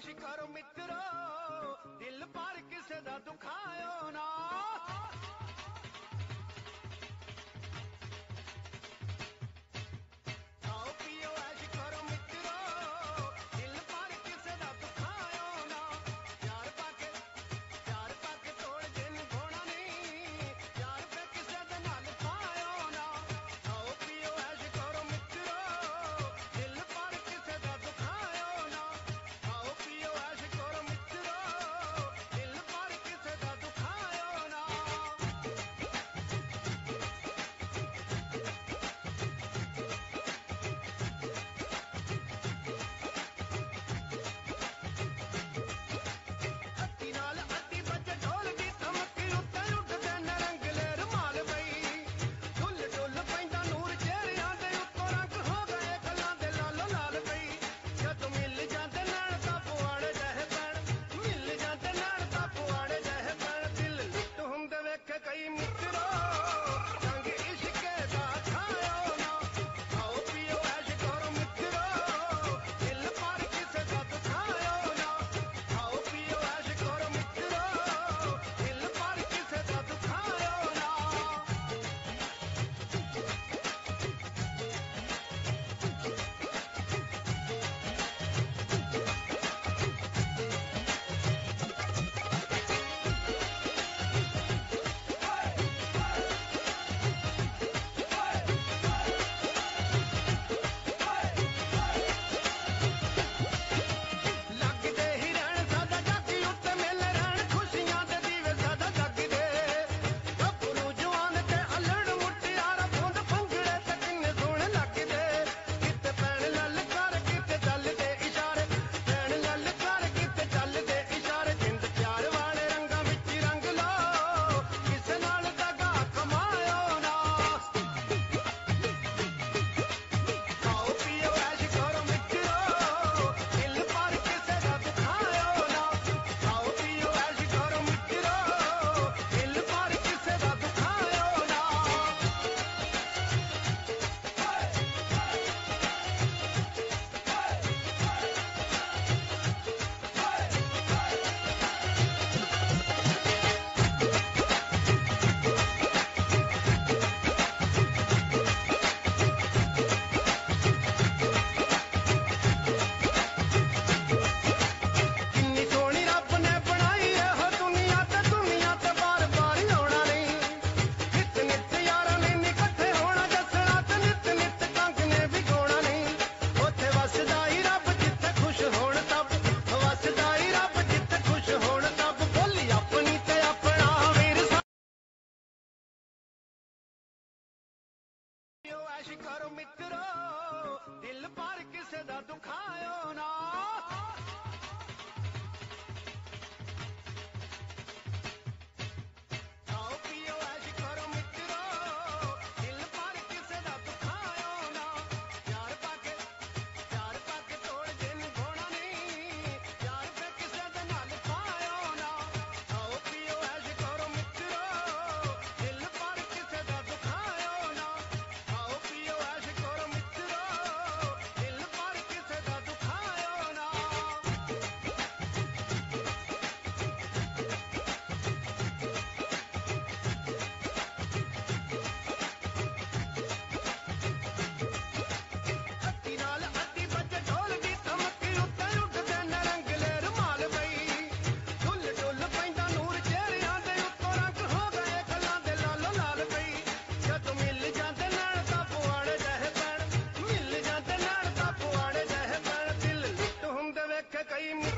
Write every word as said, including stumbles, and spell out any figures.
ऐश करो मित्रो, दिल पर किसे दा दुखायो ना। खाओ पियो ऐश करो मित्रो, दिल पर किसे दा दुखायो ना। प्यार पाके प्यार पाके तोड़ दिन घोड़ा नहीं, प्यार पे किसे दे नाल पायो ना। खाओ पियो ऐश करो मित्रो, दिल पर किसे दा दुखायो ना। खाओ पियो ऐश करो मित्रो, दिल पर किसे दा दुखायो ना। ਅੱਤੀ ਨਾਲ ਅੱਤੀ ਬੱਜੇ ਢੋਲ ਦੀ ਧਮਕੀ ਉੱਤੇ ਉੱਠਦੇ ਨਰੰਗਲੇ ਰੁਮਾਲ ਬਈ। ਢੁੱਲ ਢੁੱਲ ਪੈਂਦਾ ਨੂਰ ਚਿਹਰਿਆਂ ਦੇ ਉੱਤੋਂ ਰੰਗ ਹੋ ਗਏ ਗੱਲਾਂ ਦੇ ਲਾਲੋ ਲਾਲ ਬਈ। ਜਦੋਂ ਮਿਲ ਜਾਂਦੇ ਨੈਣ ਤਾਂ ਪੁਆੜੇ ਜਿਹੇ ਪੈਣ, ਮਿਲ ਜਾਂਦੇ ਨੈਣ ਤਾਂ ਪੁਆੜੇ ਜਿਹੇ ਪੈਣ। ਦਿਲ ਲੁੱਟ ਹੁੰਦੇ ਵੇਖੇ ਕਈ ਮਿੱਤਰੋ, ਰੰਗ ਇਸ਼ਕੇ ਦਾ ਖਾਇਓ ਨਾ। ਖਾਓ ਪੀਓ ਐਸ਼ ਕਰੋ ਮਿੱਤਰੋ, ਦਿਲ ਪਰ ਕਿਸੇ ਦਾ ਦੁਖਾਇਓ ਨਾ। ਖਾਓ ਪੀਓ ਐਸ਼ ਕਰੋ ਮਿੱਤਰੋ, ਦਿਲ ਪਰ ਕਿਸੇ ਦਾ ਦੁਖਾਇਓ ਨਾ। ਲੱਗਦੇ ਹੀ ਰਹਿਣ ਸਦਾ ਜਾਗੀ ਉੱਤੇ ਮਿਲ ਰਹਿਣ, ਖੁਸ਼ੀਆਂ ਦੇ ਦੀਵੇ ਸਦਾ ਜਗਦੇ। ਗੱਭਰੂ ਜਵਾਨ ਤੇ ਅਲੜ ਮੁਟਿਆਰਾਂ ਧੁੰਦ ਭੰਗੜੇ ਤੇ ਕਿੰਨੇ ਸੋਹਣੇ ਲੱਗਦੇ। ਕਿਤੇ ਪੈਣ ਲੱਲ ਕਰ ਕਿਤੇ ਚੱਲਦੇ ਇਸ਼ਾਰੇ, ਪੈਣ ਲੱਲ ਕਰ ਕਿਤੇ ਚੱਲਦੇ ਇਸ਼ਾਰੇ। ਜਿੰਦ ਪਿਆਰ ਵਾਲੇ ਰੰਗਾਂ ਵਿੱਚ ਹੀ ਰੰਗ ਲਓ, ਕਿਸੇ ਨਾਲ ਦਗਾ ਕਮਾਇਓ ਨਾ। ਖਾਓ ਪੀਓ ਐਸ਼ ਕਰੋ ਮਿੱਤਰੋ, ਦਿਲ ਪਰ ਕਿਸੇ ਦਾ ਦੁਖਾਇਓ ਨਾ। ਖਾਓ ਪੀਓ ਐਸ਼ ਕਰੋ ਮਿੱਤਰੋ, ਦਿਲ ਪਰ ਕਿਸੇ ਦਾ ਦੁਖਾਇਓ ਨਾ। ਕਿੰਨੀ ਸੋਹਣੀ ਰੱਬ ਨੇ ਬਣਾਈ ਇਹੋ ਦੁਨੀਆ, ਤੇ ਦੁਨੀਆ ਤੇ ਬਾਰ-ਬਾਰ ਆਉਣਾ ਨਹੀਂ। ਨਿੱਤ ਨਿੱਤ ਯਾਰਾਂ ਨੇ ਨੀ ਇਕੱਠੇ ਹੋਣਾ ਦੱਸਣਾ, ਤੇ ਨਿੱਤ ਨਿੱਤ ਕੰਗ ਨੇ ਵੀ ਗਾਉਣਾ ਨਹੀਂ। ਉੱਥੇ ਵਸਦਾ ਹੀ ਰੱਬ ਜਿੱਥੇ ਖੁਸ਼ ਹੋਣ ਸਭ, ਵਸਦਾ ਹੀ ਰੱਬ ਜਿੱਥੇ ਖੁਸ਼ ਹੋਣ ਸਭ। ਬੋਲੀ ਆਪਣੀ ਤੇ ਆਪਣਾ ਵੀਰ ਸਭ। ਪੀਓ ਐਸ਼ ਕਰੋ ਮਿੱਤਰੋ, ਦਿਲ ਪਰ ਕਿਸੇ ਦਾ ਦੁਖਾਇਓ ਨਾ। ਖਾਓ ਪੀਓ ਐਸ਼ ਕਰੋ ਮਿੱਤਰੋ, ਦਿਲ ਪਰ ਕਿਸੇ ਦਾ ਦੁਖਾਇਓ ਨਾ। ਪਿਆਰ ਪਾਕੇ ਪਿਆਰ ਪਾਕੇ ਤੋੜ ਦਿਨ ਘੋੜਾ ਨਹੀਂ, ਪਿਆਰ ਤੇ ਕਿਸੇ ਦੇ ਨਾਲ ਪਾਇਓ ਨਾ। ਖਾਓ ਪੀਓ ਐਸ਼ ਕਰੋ ਮਿੱਤਰੋ, ਦਿਲ ਪਰ ਕਿਸੇ ਦਾ ਦੁਖਾਇਓ ਨਾ। ਖਾਓ ਪੀਓ ਐਸ਼ ਕਰੋ ਮਿੱਤਰੋ, ਦਿਲ ਪਰ ਕਿਸੇ ਦਾ ਦੁਖਾਇਓ ਨਾ। ਅੱਤੀ ਨਾਲ ਅੱਤੀ ਬੱਜੇ ਢੋਲ ਦੀ ਧਮਕੀ ਉੱਤੇ ਉੱਠਦੇ ਨਰੰਗਲੇ ਰੁਮਾਲ ਬਈ। ਢੁੱਲ ਢੁੱਲ ਪੈਂਦਾ ਨੂਰ ਚਿਹਰਿਆਂ ਦੇ ਉੱਤੋਂ ਰੰਗ ਹੋ ਗਏ ਗੱਲਾਂ ਦੇ ਲਾਲੋ ਲਾਲ ਬਈ। ਜਦੋਂ ਮਿਲ ਜਾਂਦੇ ਨੈਣ ਤਾਂ ਪੁਆੜੇ ਜਿਹੇ ਪੈਣ, ਮਿਲ ਜਾਂਦੇ ਨੈਣ ਤਾਂ ਪੁਆੜੇ ਜਿਹੇ ਪੈਣ। ਦਿਲ ਲੁੱਟ ਹੁੰਦੇ ਵੇਖੇ ਕਈ